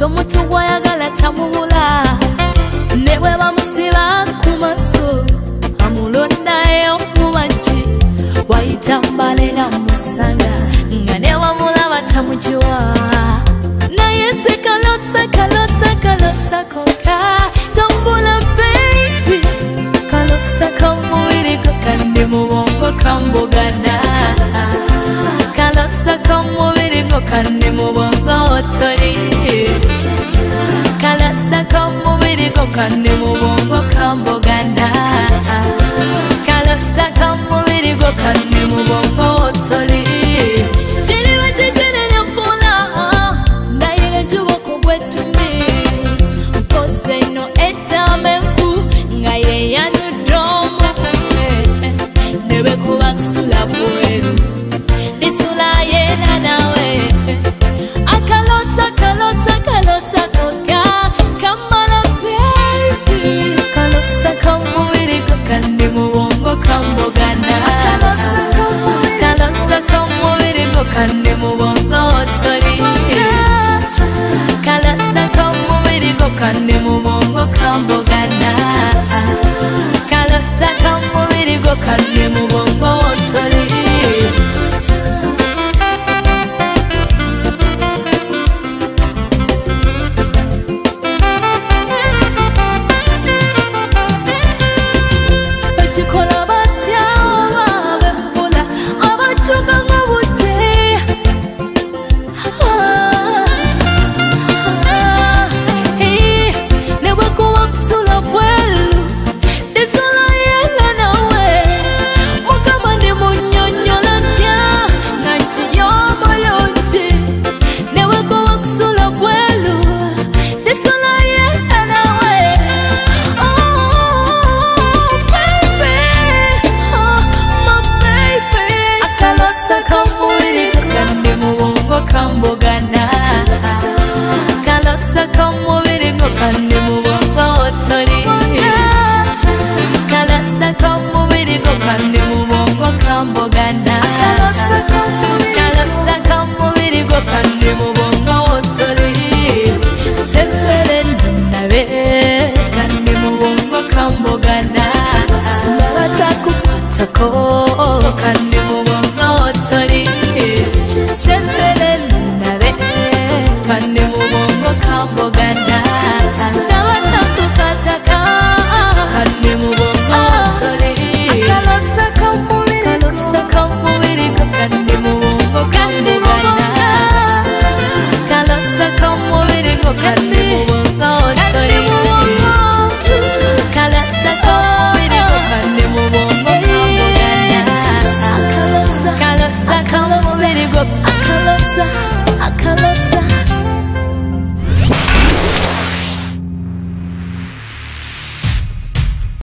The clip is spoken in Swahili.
tomutu gwayagala tamubula newe bamusiba kumaso amulondayo mubanji wayitambale musanga nga ne wamulaba tamujiwa naye kalotsa konka tambula baby kalotsa kamubiri kandi mubongo kambogana kalotsa kamubiri kandi mubongo otori kalotsa kamubiri kandi mubongo kambogana kalotsa kamubiri kandi mubongo otori chiriwe chichirene fula ndaire jubo kubwetumi koseno etamenku ngaye yanu domo nebe kuba kusula bweru nisula yena nawe akalosa koka kamala baby kalosa kamubiri kandi mubongo kambogana kalosa kamubiri kandi mubongo otori kalasa kamubiri kandi mubongo kambogana kalasa kamubiri kandi mubongo otori bachikola batya babefula abachuka ngabute newe kuwa kusula bwelu disola yela nawe mukama ndi munyonyola ntya nanti yomolonji newe kuwa kusula bwelu disola yela nawe kambogana kalosa kamubiri kandi mubongo otori kalasa kamubiri kandi mubongo kambogana kalasa kamubiri kandi mubongo otori sepere nabe kandi mubongo kambogana batakukwatako kandi mubongo otori sepere nabe kandi mubongo kambogana nabatakukataka kandi mubongo otori kalosa kamubiri kandi mubongo kambogana kalosa kamubiri kandi mubongo otori kalasa kamubiri kandi mubongo kambogana kalasa kamubiri akalosa